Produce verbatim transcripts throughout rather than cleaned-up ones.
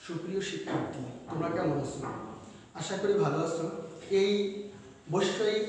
সুপ্রিয় শিক্ষার্থী, তোমরা কেমন আছো? আশা করি ভালো আছো। এই বৈশ্বিক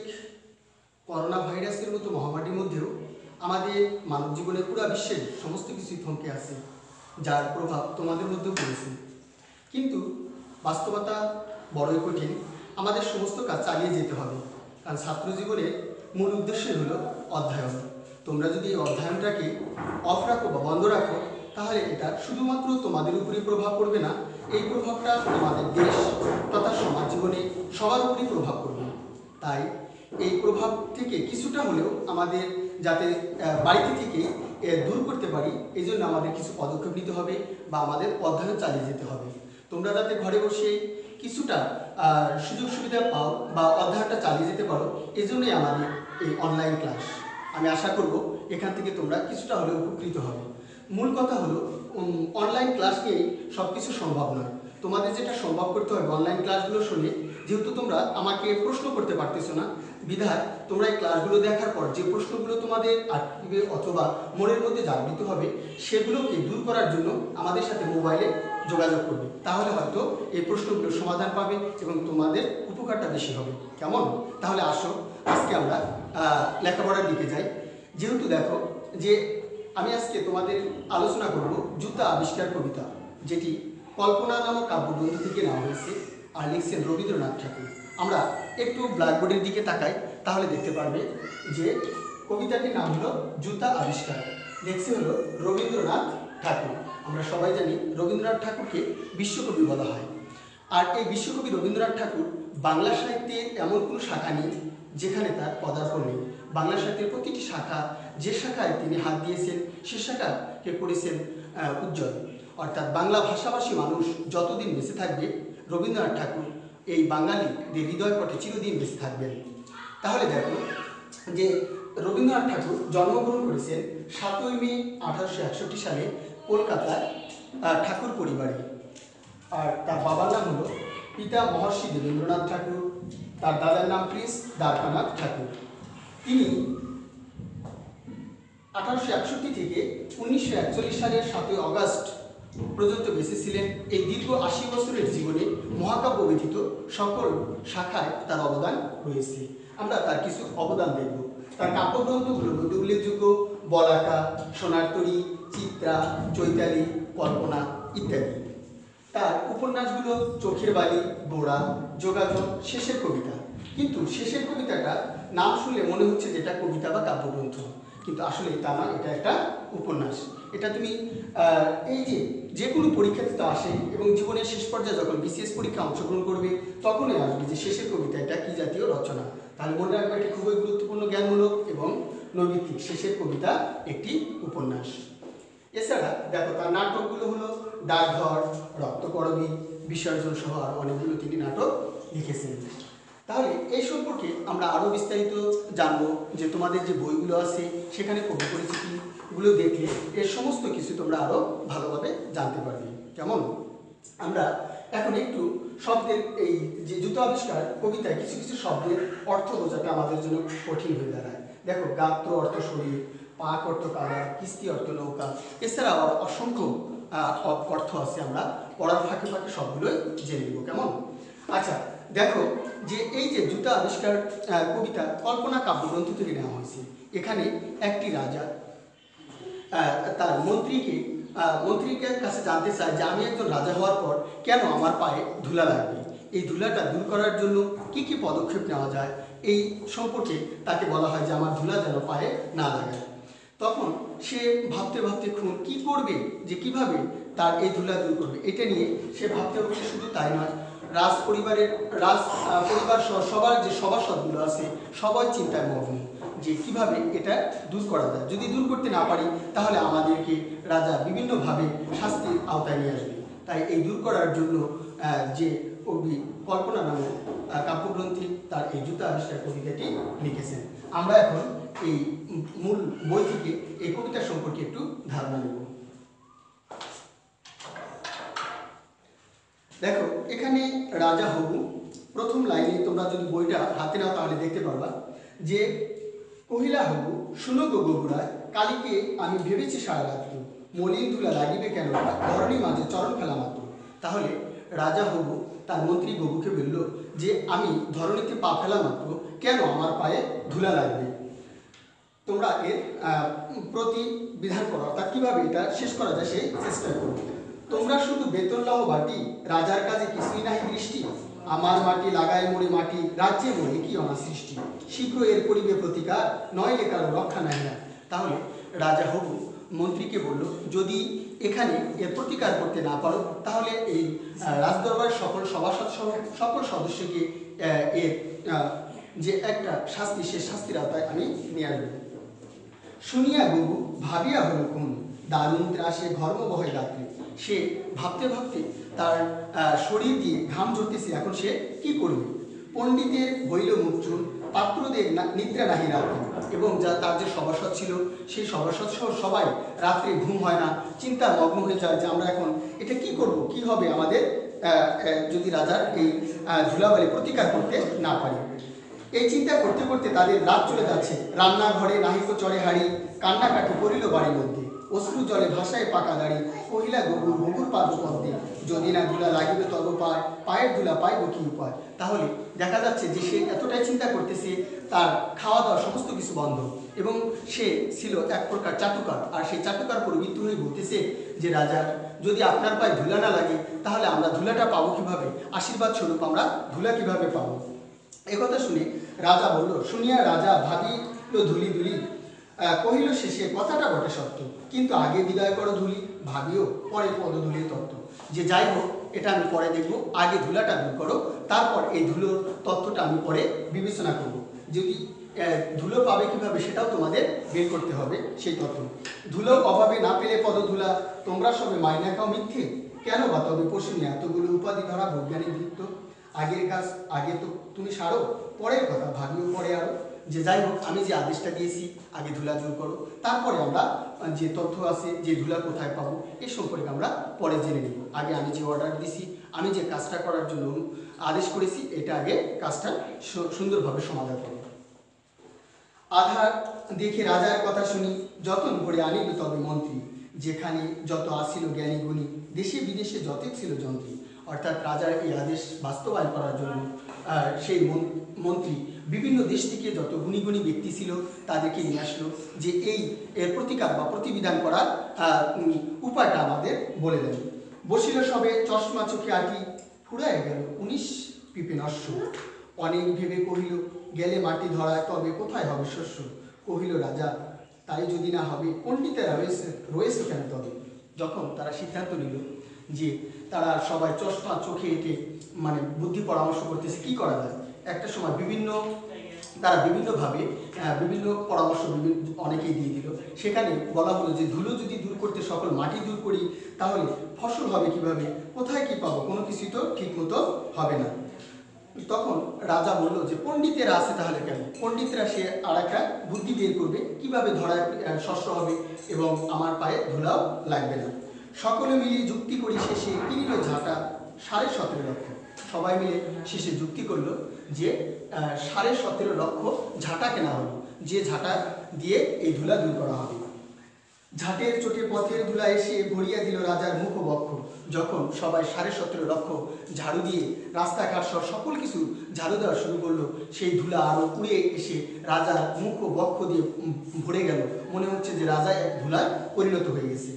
করোনা ভাইরাসের মতো মহামারীর মধ্যেও আমাদের মানব জীবনে পুরো বিশ্বের সমস্ত কিছুই থমকে আছে, যার প্রভাব তোমাদের মধ্যেও পড়েছে। কিন্তু বাস্তবতা বড়ই কঠিন। আমাদের সমস্ত কাজ চালিয়ে যেতে হবে, কারণ ছাত্র জীবনের মূল উদ্দেশ্যই হলো অধ্যয়ন। তোমরা যদি এই অধ্যয়নটাকে অফ রাখো বা বন্ধ রাখো, তাহলে এটা শুধুমাত্র তোমাদের উপরেই প্রভাব পড়বে না, এই প্রভাবটা আমাদের দেশ তথা সমাজ জীবনে সবার উপরেই প্রভাব পড়বে। তাই এই প্রভাব থেকে কিছুটা হলেও আমাদের যাতে বাড়িতে থেকে দূর করতে পারি, এই জন্য আমাদের কিছু পদক্ষেপ নিতে হবে বা আমাদের অধ্যয়ন চালিয়ে যেতে হবে। তোমরা যাতে ঘরে বসে কিছুটা সুযোগ সুবিধা পাও বা অধ্যয়নটা চালিয়ে যেতে পারো, এই জন্যই আমাদের এই অনলাইন ক্লাস। আমি আশা করব এখান থেকে তোমরা কিছুটা হলেও উপকৃত হবে। মূল কথা হলো, অনলাইন ক্লাস নিয়েই সব কিছু সম্ভব নয়। তোমাদের যেটা সম্ভব করতে হবে, অনলাইন ক্লাসগুলো শুনে, যেহেতু তোমরা আমাকে প্রশ্ন করতে পারতেছো না, বিধায় তোমরা এই ক্লাসগুলো দেখার পর যে প্রশ্নগুলো তোমাদের আটকে অথবা মনের মধ্যে জাগৃত হবে, সেগুলোকে দূর করার জন্য আমাদের সাথে মোবাইলে যোগাযোগ করবে। তাহলে হয়তো এই প্রশ্নগুলোর সমাধান পাবে এবং তোমাদের উপকারটা বেশি হবে। কেমন? তাহলে আসো আজকে আমরা লেখাপড়ার দিকে যাই। যেহেতু দেখো যে আমি আজকে তোমাদের আলোচনা করব জুতা আবিষ্কার কবিতা, যেটি কল্পনা নামক কাব্যগ্রন্থ থেকে নেওয়া হয়েছে আর লিখছেন রবীন্দ্রনাথ ঠাকুর। আমরা একটু ব্ল্যাকবোর্ডের দিকে তাকাই, তাহলে দেখতে পারবে যে কবিতাটির নাম হলো জুতা আবিষ্কার, লিখছে হলো রবীন্দ্রনাথ ঠাকুর। আমরা সবাই জানি রবীন্দ্রনাথ ঠাকুরকে বিশ্বকবি বলা হয়। আর এই বিশ্বকবি রবীন্দ্রনাথ ঠাকুর বাংলা সাহিত্যের এমন কোনো শাখা নেই যেখানে তার পদার্পণ নেই। বাংলা সাহিত্যের প্রতিটি শাখা, যে শাখায় তিনি হাত দিয়েছেন, সে শাখাকে করেছেন উজ্জ্বল। অর্থাৎ বাংলা ভাষাভাষী মানুষ যতদিন বেঁচে থাকবে, রবীন্দ্রনাথ ঠাকুর এই বাঙালিদের হৃদয়পটে চিরদিন বেঁচে থাকবেন। তাহলে দেখো যে রবীন্দ্রনাথ ঠাকুর জন্মগ্রহণ করেছেন সাতই মে আঠারোশো একষট্টি সালে কলকাতার ঠাকুর পরিবারে। আর তার বাবার নাম হলো পিতা মহর্ষি দেবেন্দ্রনাথ ঠাকুর, তার দাদার নাম প্রিন্স দ্বারকানাথ ঠাকুর। তিনি আঠারোশো একষট্টি থেকে উনিশশো একচল্লিশ সালের সাতই অগাস্ট পর্যন্ত বেঁচে ছিলেন। এই দীর্ঘ আশি বছরের জীবনে মহাকাব্য ব্যতীত সকল শাখায় তার অবদান রয়েছে। আমরা তার কিছু অবদান দেখব। তার কাব্যগ্রন্থগুলোর মধ্যে উল্লেখযোগ্য বলাকা, সোনার তরী, চিত্রা, চৈতালি, কল্পনা ইত্যাদি। তার উপন্যাসগুলো চোখের বালি, বোড়া, যোগাযোগ, শেষের কবিতা। কিন্তু শেষের কবিতাটা নাম শুনলে মনে হচ্ছে যেটা কবিতা বা কাব্যগ্রন্থ, কিন্তু আসলে তা নয়, এটা একটা উপন্যাস। এটা তুমি এই যে যে কোনো পরীক্ষাতে তো আসে এবং জীবনের শেষ পর্যায়ে যখন বিসিএস পরীক্ষা অংশগ্রহণ করবে, তখনই আসবে যে শেষের কবিতা এটা কী জাতীয় রচনা। তাহলে মনে রাখবে এটি খুবই গুরুত্বপূর্ণ, জ্ঞানমূলক এবং নৈমিত্তিক। শেষের কবিতা একটি উপন্যাস। এছাড়া দেখো তার নাটকগুলো হলো ডাকঘর, রক্তকরবী, বিসর্জন সহ আর অনেকগুলো তিনি নাটক লিখেছেন। তাহলে এই সম্পর্কে আমরা আরও বিস্তারিত জানবো, যে তোমাদের যে বইগুলো আছে সেখানে কবি পরিচিতিগুলো দেখলে এর সমস্ত কিছু তোমরা আরও ভালোভাবে জানতে পারবে। কেমন? আমরা এখন একটু শব্দের এই যে জুতা আবিষ্কার কবিতায় কিছু কিছু শব্দের অর্থ বোঝাটা আমাদের জন্য কঠিন হয়ে দাঁড়ায়। দেখো, গাত্র অর্থ শরীর, পাক অর্থ কালা, কিস্তি অর্থ নৌকা, এছাড়া আবার অসংখ্য অর্থ আছে। আমরা পড়ার ফাঁকে ফাঁকে সবগুলোই জেনে নেব। কেমন? আচ্ছা দেখো যে এই যে জুতা আবিষ্কার কবিতা কল্পনা কাব্যগ্রন্থ থেকে নেওয়া হয়েছে। এখানে একটি রাজা তার মন্ত্রীকে মন্ত্রীর কাছে জানতে চায় যে আমি একজন রাজা হওয়ার পর কেন আমার পায়ে ধুলা লাগবে, এই ধুলাটা দূর করার জন্য কি কি পদক্ষেপ নেওয়া যায়, এই সম্পর্কে তাকে বলা হয় যে আমার ধুলা যেন পায়ে না লাগায়। তখন সে ভাবতে ভাবতে খুন কি করবে, যে কিভাবে তার এই ধুলা দূর করবে, এটা নিয়ে সে ভাবতে ভাবতে, শুধু তাই নয়, রাজ পরিবারের রাজ পরিবার সবার যে সভাসদগুলো আছে সবাই চিন্তায় মগ্ন যে কিভাবে এটা দূর করা যায়। যদি দূর করতে না পারি তাহলে আমাদেরকে রাজা বিভিন্নভাবে শাস্তির আওতায় নিয়ে আসবে। তাই এই দূর করার জন্য যে কবি কল্পনা নামক কাব্যগ্রন্থে তার এই জুতা আবিষ্কার কবিতাটি লিখেছেন। আমরা এখন এই মূল বই থেকে এই কবিতা সম্পর্কে একটু ধারণা নেব। দেখো এখানে রাজা হবু, প্রথম লাইনে তোমরা যদি বইটা হাতে নাও তাহলে দেখতে পারবা যে কহিলা হবু শুনো গো গবুরায়, কালীকে আমি ভেবেছি সারা রাত্র, মলিন ধুলা লাগিবে কেন ধরণী মাঝে চরণ ফেলা মাত্র। তাহলে রাজা হবু তার মন্ত্রী গবুকে বলল যে আমি ধরণীতে পা ফেলা মাত্র কেন আমার পায়ে ধুলা লাগবে। তোমরা এর প্রতিবিধান করো, অর্থাৎ কীভাবে এটা শেষ করা যায় সেই চেষ্টা করো। তোমরা শুধু বেতন লাও বাটি, রাজার কাজে কিছুই নাহি দৃষ্টি। আমার মাটি লাগায় মোড়ে মাটি, রাজ্যে মোড়ে কি অনাসৃষ্টি। শীঘ্র এর করিবে প্রতিকার, নইলে কারো রক্ষা নাই না। তাহলে রাজা হবু মন্ত্রীকে বলল, যদি এখানে এর প্রতিকার করতে না পারো তাহলে এই রাজদরবারের সকল সভাসদ সকল সদস্যকে এর যে একটা শাস্তি, সে শাস্তির আওতায় আমি নিয়ে আসবো। শুনিয়া গবু ভাবিয়া হল কোন, দারুণ ত্রাসে ঘর্ম বহে রাত্রি। সে ভাবতে ভাবতে তার শরীর দিয়ে ঘাম ঝরতেছে, এখন সে কি করবে। পণ্ডিতের হইল মুখচুন, পাত্রদের নিদ্রা নাহি রাত্রি। এবং যা তার যে সভাসদ ছিল সেই সভাসদ সহ সবাই রাত্রে ঘুম হয় না, চিন্তা মগ্ন হয়ে যায় যে আমরা এখন এটা কি করব, কি হবে আমাদের যদি রাজার এই ধুলাবালি প্রতিকার করতে না পারি। এই চিন্তা করতে করতে তাদের রাত চলে যাচ্ছে। রান্নাঘরে নাহিক চড়ে হাড়ি, কান্নাকাটি করিল বাড়ির মধ্যে। অশ্রু জলে ভাষায় পাকা দাড়ি, কহিলা গবু গবুর পাদ পদ্মে। যদি না ধুলা লাগিবে তব পায়, পায়ের ধুলা পাইব কি উপায়। তাহলে দেখা যাচ্ছে যে সে এতটাই চিন্তা করতেছে, তার খাওয়া দাওয়া সমস্ত কিছু বন্ধ, এবং সে ছিল এক প্রকার চাটুকার। আর সেই চাটুকার প্রবৃত্তি হয়ে বলতেছে যে রাজা, যদি আপনার পায়ে ধুলা না লাগে তাহলে আমরা ধুলাটা পাবো কিভাবে, আশীর্বাদ স্বরূপ আমরা ধুলা কিভাবে পাবো। একথা শুনে রাজা বলল, শুনিয়া রাজা ভাবিল ধুলি ধুলি, কহিল শেষে কথাটা বটে সত্য, কিন্তু আগে বিদায় করো ধুলি, ভাবিও পরে পদধূলির তত্ত্ব। যে যাই হোক এটা আমি পরে দেখব, আগে ধুলাটা দূর করো, তারপর এই ধুলোর তত্ত্বটা আমি পরে বিবেচনা করব। যদি ধুলো পাবে কিভাবে সেটাও তোমাদের বের করতে হবে সেই তত্ত্ব। ধুলো অভাবে না পেলে পদধূলা, তোমরা সবে মাইনা খাও মিথ্যে, কেন বা তবে পশুনি এতগুলো উপাধি ধরা বৈজ্ঞানিক বৃত্ত। আগের কাজ আগে তো তুমি সারো, পরের কথা ভাবিও পরে আরো। যে যাই হোক আমি যে আদেশটা দিয়েছি আগে ধুলা দূর করো, তারপরে আমরা যে তথ্য আছে যে ধুলা কোথায় পাবো এই সম্পর্কে আমরা পরে জেনে নেব। আগে আমি যে অর্ডার দিছি, আমি যে কাজটা করার জন্য আদেশ করেছি, এটা আগে কাজটা সুন্দরভাবে সমাধান করব। আধার দেখে রাজার কথা শুনি, যতন করে আনিল তবে মন্ত্রী। যেখানে যত আসিল জ্ঞানী গুণী, দেশে বিদেশে যতই ছিল যন্ত্রী। অর্থাৎ রাজার এই আদেশ বাস্তবায়ন করার জন্য সেই মন্ত্রী বিভিন্ন দেশ থেকে যত গুণী গুণী ব্যক্তি ছিল তাদেরকে নিয়ে আসলো, যে এই এর প্রতিকার বা প্রতিবিধান করার উপায়টা আমাদের বলে দেন। বসিল সবে চশমা চোখে আঁটি, ফুরায় গেল উনিশ পিপে নস্য। অনেক ভেবে কহিল গেলে মাটি ধরায়, তবে কোথায় হবে শস্য। কহিল রাজা, তাই যদি না হবে পণ্ডিতেরা রয়েছে রয়েছে কেন তবে। যখন তারা সিদ্ধান্ত নিল যে তারা সবাই চশমা চোখে এঁটে মানে বুদ্ধি পরামর্শ করতেছে কি করা যায়, একটা সময় বিভিন্ন তারা বিভিন্নভাবে বিভিন্ন পরামর্শ বিভিন্ন অনেকেই দিয়ে দিল। সেখানে বলা হলো যে ধুলো যদি দূর করতে সকল মাটি দূর করি তাহলে ফসল হবে কিভাবে, কোথায় কি পাবো, কোনো কিছুই তো ঠিক মতো হবে না। তখন রাজা বলল যে পণ্ডিতেরা আছে তাহলে কেন, পণ্ডিতরা সে আর একটা বুদ্ধি বের করবে কিভাবে ধরায় শস্য হবে এবং আমার পায়ে ধুলাও লাগবে না। সকলে মিলে যুক্তি করি শেষে কিনিল ঝাঁটা সাড়ে সতেরো লক্ষ। সবাই মিলে শেষে যুক্তি করলো যে সাড়ে সতেরো লক্ষ ঝাঁটা কেনা হলো, যে ঝাঁটা দিয়ে এই ধুলা দূর করা হবে। ঝাঁটের চোটে পথের ধুলা এসে ভরিয়া দিল রাজার মুখ বক্ষ। যখন সবাই সাড়ে সতেরো লক্ষ ঝাড়ু দিয়ে রাস্তাঘাট সব সকল কিছু ঝাড়ু দেওয়া শুরু করলো, সেই ধুলা আরও উড়ে এসে রাজার মুখ বক্ষ দিয়ে ভরে গেল। মনে হচ্ছে যে রাজা এক ধুলায় পরিণত হয়ে গেছে।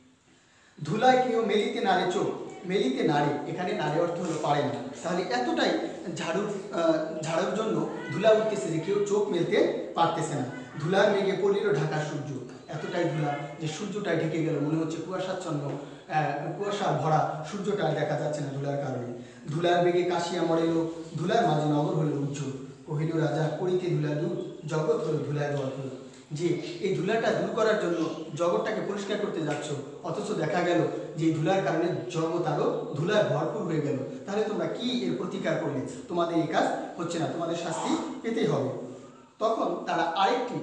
ধুলায় কেউ মেলিতে নাড়ে চোখ, মেলিতে নাড়ে এখানে নাড়ে অর্থ হলো পারে না। তাহলে এতটাই ঝাড়ুর ঝাড়ুর জন্য ধুলা উঠতেছে যে কেউ চোখ মেলতে পারতেছে না। ধুলার মেঘে পড়িল ঢাকা সূর্য, এতটাই ধুলা যে সূর্যটাই ঢেকে গেল, মনে হচ্ছে কুয়াশাচ্ছন্ন কুয়াশা ভরা সূর্যটা দেখা যাচ্ছে না ধুলার কারণে। ধুলার বেগে কাশিয়া মরেল, ধুলার মাঝে নগর হলো উজ্জ্বল। কহিল রাজা করিতে ধুলা দূর, জগৎ হলো ধুলায় ভরপুর। যে এই ধুলাটা দূর করার জন্য জগৎটাকে পরিষ্কার করতে যাচ্ছ, অথচ দেখা গেল যে এই ধুলার কারণে জগৎ আরও ধুলায় ভরপুর হয়ে গেল। তাহলে তোমরা কি এর প্রতিকার করলে, তোমাদের এই কাজ হচ্ছে না, তোমাদের শাস্তি পেতেই হবে। তখন তারা আরেকটি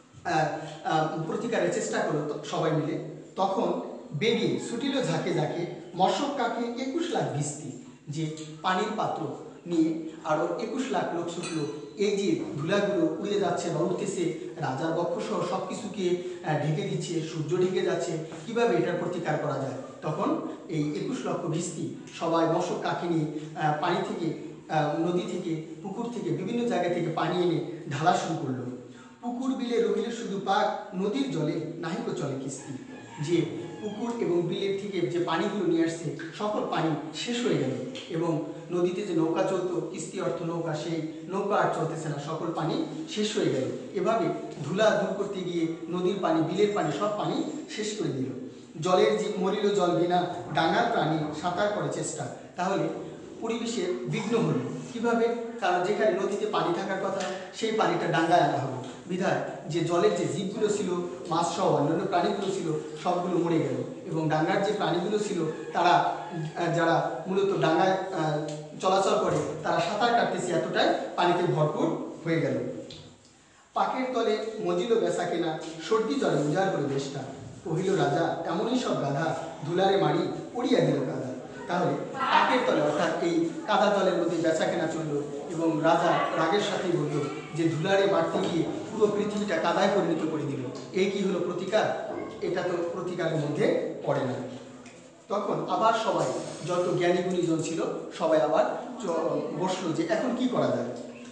প্রতিকারের চেষ্টা করলো সবাই মিলে। তখন বেগে ছুটিল ঝাঁকে ঝাঁকে মশক কাকে একুশ লাখ ভিস্তি। যে পানির পাত্র নিয়ে আরও একুশ লাখ লোক ছুটলো। এই যে ধুলাগুলো উড়ে যাচ্ছে বা উঠতেছে, রাজার বক্ষসহ সব কিছুকে ঢেকে দিচ্ছে, সূর্য ঢেকে যাচ্ছে, কিভাবে এটার প্রতিকার করা যায়? তখন এই একুশ লক্ষ ভিস্তি সবাই মশক কাকে নিয়ে পানি থেকে, নদী থেকে, পুকুর থেকে, বিভিন্ন জায়গা থেকে পানি এনে ঢালা শুরু করলো। পুকুর বিলে রহিল শুধু পাক, নদীর জলে নাহিক চলে কিস্তি। যে পুকুর এবং বিলের থেকে যে পানিগুলো নিয়ে আসছে, সকল পানি শেষ হয়ে গেল এবং নদীতে যে নৌকা চলতো, কিস্তি অর্থ নৌকা, সেই নৌকা আর চলতেছে না, সকল পানি শেষ হয়ে গেল। এভাবে ধুলা দূর করতে গিয়ে নদীর পানি, বিলের পানি, সব পানি শেষ করে দিল। জলের জীব মরিল জল বিনা, ডাঙার প্রাণী সাঁতার করে চেষ্টা। তাহলে পরিবেশের বিঘ্ন হলো কীভাবে? কারণ যেখানে নদীতে পানি থাকার কথা, সেই পানিটা ডাঙ্গায় আনা হলো বিধায় যে জলের যে জীবগুলো ছিল, মাছ সহ অন্যান্য প্রাণীগুলো ছিল, সবগুলো মরে গেল এবং ডাঙ্গার যে প্রাণীগুলো ছিল, তারা যারা মূলত ডাঙ্গায় চলাচল করে, তারা সাঁতার কাটতেছে, এতটাই পানিতে ভরপুর হয়ে গেল। পাকের তলে মজিল বেচা কেনা, সর্দি জলে উজাড় করে দেশটা। কহিল রাজা এমনই সব গাধা, ধুলারে মারি পড়িয়া দিল কাদা। তাহলে পাকের তলে অর্থাৎ এই কাদা জলের মধ্যে বেচা কেনা চলল এবং রাজা রাগের সাথেই বলল যে ধুলারে মারতে গিয়ে পুরো পৃথিবীটা কাদায় পরিণত করে দিল। এই কি হলো প্রতিকার? এটা তো প্রতিকারের মধ্যে পড়ে না। তখন আবার সবাই, যত জ্ঞানী গুণীজন ছিল, সবাই আবার বসলো যে এখন কি করা যায়।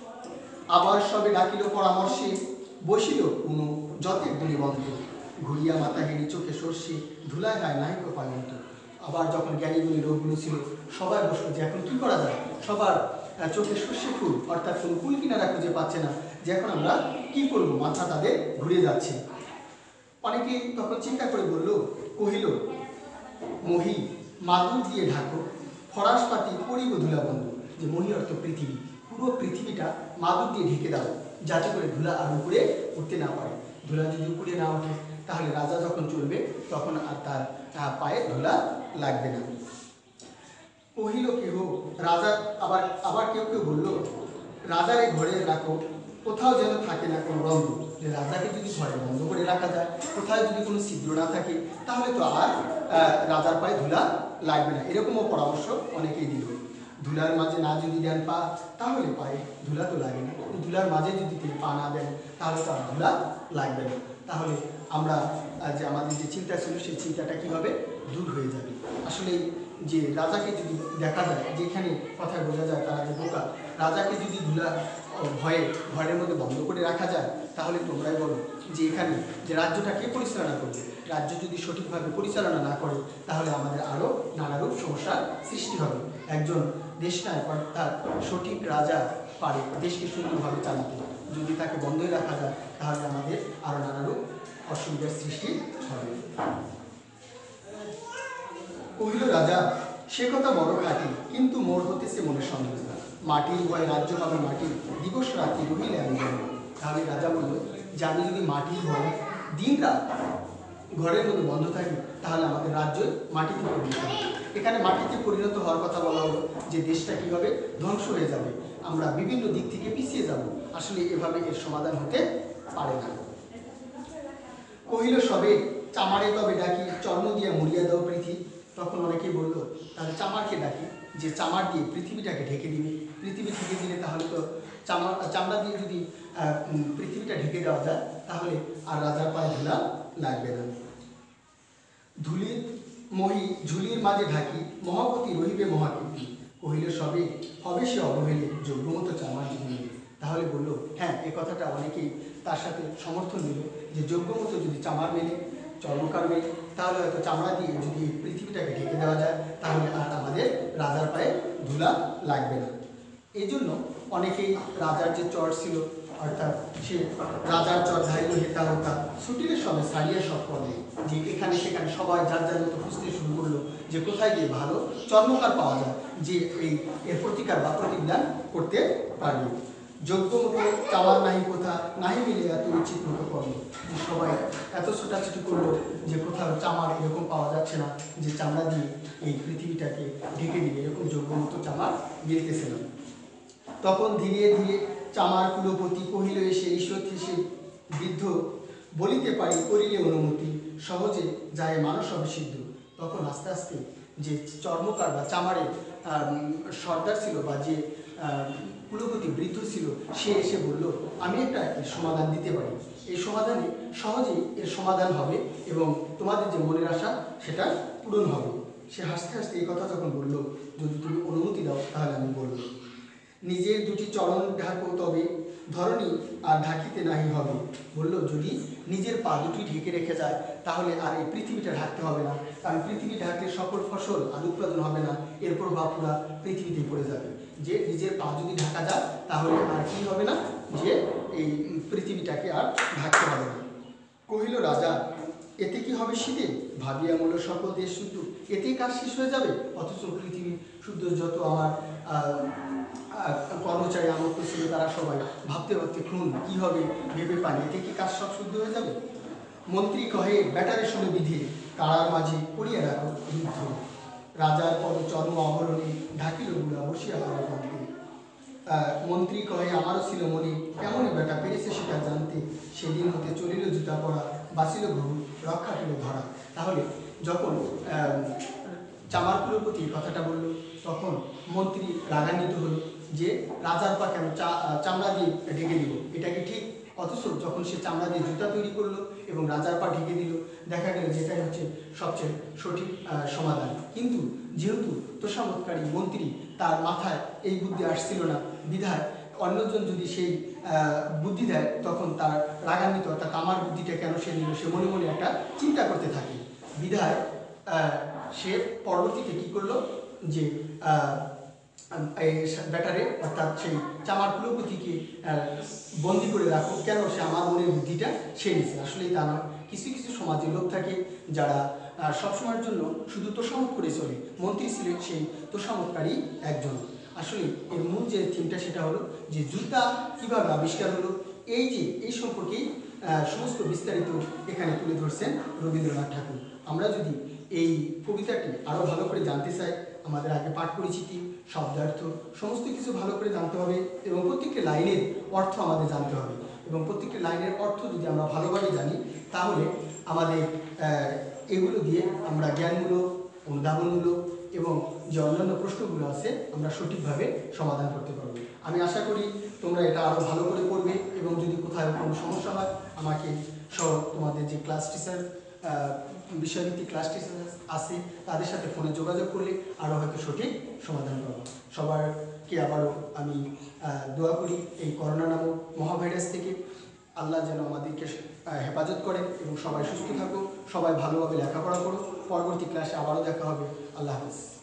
আবার সবে ডাকিল পরামর্শে, বসিল কোনো যতের গুণীবন্ত। ঘুরিয়া মাথা হেরি চোখে সর্ষে, ধুলায় হয় নাহিক পায়ন্ত। আবার যখন জ্ঞানী গুণী লোকগুলো ছিল, সবাই বসলো যে এখন কি করা যায়। সবার চোখে সর্ষে ফুল, অর্থাৎ কোনো কুল কিনারা খুঁজে পাচ্ছে না যে এখন আমরা কি করবো, মাথা তাদের ঘুরে যাচ্ছে। অনেকে তখন চিন্তা করে বলল, কহিল মহি মাদুর দিয়ে ঢাকো, ফরাস পাতি পরিব ধুলা বন্ধু। যে মহি অর্থ পৃথিবী, পুরো পৃথিবীটা মাদুর দিয়ে ঢেকে দাও, যাতে করে ধুলা আর উপরে উঠতে না পারে। ধুলা যদি উপরে না ওঠে, তাহলে রাজা যখন চলবে তখন আর তার পায়ে ধুলা লাগবে না। কহিল কেহ রাজা, আবার আবার কেউ কেউ বলল রাজারে ঘরে রাখো, কোথাও যেন থাকে না কোনো রন্ধ। যে রাজাকে যদি ঘরে বন্ধ করে রাখা যায়, কোথাও যদি কোনো ছিদ্র না থাকে, তাহলে তো আর রাজার পায়ে ধুলা লাগবে না। এরকমও পরামর্শ অনেকেই দিল। ধুলার মাঝে না যদি দেন পা, তাহলে পায়ে ধুলা তো লাগে না। ধুলার মাঝে যদি তিনি পা না দেন, তাহলে তো আর ধুলা লাগবে না। তাহলে আমরা যে আমাদের যে চিন্তা ছিল, সেই চিন্তাটা কীভাবে দূর হয়ে যাবে। আসলে যে রাজাকে যদি দেখা যায়, যেখানে কথায় বোঝা যায় তারা যে বোকা, রাজাকে যদি ধুলা ভয়ে ঘরের মধ্যে বন্ধ করে রাখা যায়, তাহলে তোমরাই বলো যে এখানে যে রাজ্যটা কে পরিচালনা করবে। রাজ্য যদি সঠিকভাবে পরিচালনা না করে, তাহলে আমাদের আরও নানারূপ সমস্যার সৃষ্টি হবে। একজন দেশনায়ক অর্থাৎ সঠিক রাজা পারে দেশকে সুন্দরভাবে চালাতে। যদি তাকে বন্ধই রাখা যায়, তাহলে আমাদের আরও নানারূপ অসুবিধার সৃষ্টি হবে। কহিল রাজা সে কথা বড় খাঁটি, কিন্তু মোর হতেছে মনে সন্দেহ। মাটির ভয়ে রাজ্য পাবে মাটি, দিবস রাত্রি রহিলে আমি জানি। তাহলে রাজা বলল যে আমি যদি মাটির ভয়ে দিন রাত ঘরের মধ্যে বন্ধ থাকি, তাহলে আমাদের রাজ্য মাটিতে পরিণত হবে। এখানে মাটিতে পরিণত হওয়ার কথা বলা হলো যে দেশটা কীভাবে ধ্বংস হয়ে যাবে, আমরা বিভিন্ন দিক থেকে পিছিয়ে যাব। আসলে এভাবে এর সমাধান হতে পারে না। কহিল সবে চামারে তবে ডাকি, চর্ম দিয়া মুড়িয়া দাও পৃথিবী। তখন অনেকেই বললো তাহলে চামারকে ডাকি, যে চামার দিয়ে পৃথিবীটাকে ঢেকে দিবে। পৃথিবী ঢেকে দিলে তাহলে তো চামড়া চামড়া দিয়ে যদি পৃথিবীটা ঢেকে দেওয়া যায়, তাহলে আর রাজার পায়ে ধুলা লাগবে না। ধুলির মহি ঝুলির মাঝে ঢাকি, মহাপতি রহিবে মহাকীর্তি। কহিল সবে হবে সে অবহেলে, যোগ্যমতো চামার যদি। তাহলে বললো হ্যাঁ, এ কথাটা অনেকেই তার সাথে সমর্থন দিল যে যোগ্যমতো যদি চামার মেলে, চর্মকার মেলে, তাহলে হয়তো চামড়া দিয়ে যদি পৃথিবীটাকে ঢেকে দেওয়া যায়, তাহলে আর আমাদের রাজার পায়ে ধুলা লাগবে না। এই জন্য অনেকেই রাজার যে চর ছিল, অর্থাৎ সে রাজার চর ধারিল হেতা হোতা, ছুটির সবে সারিয়া সব পদে। যে এখানে সেখানে সবাই যার যার মতো খুঁজতে শুরু করলো যে কোথায় গিয়ে ভালো চর্মকার পাওয়া যায়, যে এই এর প্রতিকার বা প্রতিবিধান করতে পারবে। যোগ্য মতো চাওয়ার নাহি কোথা, নাহি মিলে এত উচিত মতো কর্ম। যে সবাই এত ছোটাছুটি করলো যে কোথাও চামার এরকম পাওয়া যাচ্ছে না যে চামড়া দিয়ে এই পৃথিবীটাকে ঢেকে দিবে, এরকম যোগ্য মতো চামার মিলতেছে না। তখন ধীরে ধীরে চামার কুলপতি কহিল এসে ঈশ্বর সে বৃদ্ধ, বলিতে পারি করিলে অনুমতি, সহজে যায় মানুষ হবে সিদ্ধ। তখন আস্তে আস্তে যে চর্মকার বা চামারের সর্দার ছিল বা যে কুলপতি বৃদ্ধ ছিল, সে এসে বলল আমি একটা এর সমাধান দিতে পারি, এই সমাধানে সহজেই এর সমাধান হবে এবং তোমাদের যে মনের আশা সেটা পূরণ হবে। সে হাসতে হাসতে এই কথা যখন বলল, যদি তুমি অনুমতি দাও তাহলে আমি বলব। নিজের দুটি চরণ ঢাকো তবে ধরণী আর ঢাকিতে নাহি হবে। বলল যদি নিজের পা দুটি ঢেকে রেখে যায় তাহলে আর এই পৃথিবীটা ঢাকতে হবে না, কারণ পৃথিবী ঢাকলে সকল ফসল আর উৎপাদন হবে না, এর প্রভাব পুরা পৃথিবীতে পড়ে যাবে। যে নিজের পা যদি ঢাকা যায় তাহলে আর কি হবে না, যে এই পৃথিবীটাকে আর ঢাকতে হবে না। কহিল রাজা, এতে কি হবে শীতে? ভাবিয়া মূল সকল দেশ শুদ্ধ, এতেই কাজ শেষ হয়ে যাবে? অথচ পৃথিবী শুদ্ধ যত আমার কর্মচারী আমন্ত্র ছিল তারা সবাই ভাবতে ভাবতে খুন কি হবে ভেবে পানি, এতে কি কাজ সব শুদ্ধ হয়ে যাবে? মন্ত্রী কহে ব্যাটারে শুনে বিধি, কারার মাঝে করিয়া রাখো যুদ্ধ। রাজার পদ চর্ম আবরণে ঢাকিল বুড়া বসিয়া পড়ে কাঁদতে। মন্ত্রী কহে আমারও ছিল মনে, কেমনই বেটা পেরেছে সেটা জানতে। সেদিন হতে চলিল জুতা পড়া, বাঁচিল বহু রক্ষা পেল ধরা। তাহলে যখন চামার কুলপতি কথাটা বলল তখন মন্ত্রী রাগান্বিত হলো যে রাজার পা কেন চামড়া দিয়ে ঢেকে দিব, এটা কি ঠিক? অথচ যখন সে চামড়া দিয়ে জুতা তৈরি করলো এবং রাজার পা ঢেকে দিল, দেখা গেল যেটাই হচ্ছে সবচেয়ে সঠিক সমাধান। কিন্তু যেহেতু তোষামতকারী মন্ত্রী, তার মাথায় এই বুদ্ধি আসছিল না, বিধায় অন্যজন যদি সেই বুদ্ধি দেয় তখন তার রাগান্বিত, অর্থাৎ আমার বুদ্ধিটা কেন সে নিল, সে মনে মনে একটা চিন্তা করতে থাকে। বিধায় সে পরবর্তীতে কী করলো, যে ব্যাটারে অর্থাৎ সেই চামার কুলপতিকে বন্দি করে রাখো, কেন সে আমার মনের বুদ্ধিটা সে নিছে। আসলেই তা নয়, কিছু কিছু সমাজে লোক থাকে যারা সবসময়ের জন্য শুধু তোষামত করে চলে। মন্ত্রী ছিলেন সেই তোষামতকারী একজন। আসলে এর মূল যে থিমটা সেটা হলো যে জুতা কীভাবে আবিষ্কার হলো, এই যে এই সম্পর্কেই সমস্ত বিস্তারিত এখানে তুলে ধরছেন রবীন্দ্রনাথ ঠাকুর। আমরা যদি এই কবিতাটি আরও ভালো করে জানতে চাই, আমাদের আগে পাঠ পরিচিতি, শব্দার্থ সমস্ত কিছু ভালো করে জানতে হবে এবং প্রত্যেকটি লাইনের অর্থ আমাদের জানতে হবে। এবং প্রত্যেকটি লাইনের অর্থ যদি আমরা ভালোভাবে জানি তাহলে আমাদের এগুলো দিয়ে আমরা জ্ঞানমূলক, অনুধাবনমূলক এবং যে অন্যান্য প্রশ্নগুলো আছে আমরা সঠিকভাবে সমাধান করতে পারবো। আমি আশা করি তোমরা এটা আরও ভালো করে পড়বে এবং যদি কোথাও কোনো সমস্যা হয় আমাকে সহ তোমাদের যে ক্লাস টিচার, বিষয়ভিত্তিক ক্লাস টিচার আছে তাদের সাথে ফোনে যোগাযোগ করলে আরও হয়তো সঠিক সমাধান পাবো। সবারকে আবারও আমি দোয়া করি এই করোনা নামক মহাভাইরাস থেকে আল্লাহ যেন আমাদেরকে হেফাজত করেন এবং সবাই সুস্থ থাকো, সবাই ভালোভাবে লেখাপড়া করো। পরবর্তী ক্লাসে আবারও দেখা হবে। আল্লাহ হাফেজ।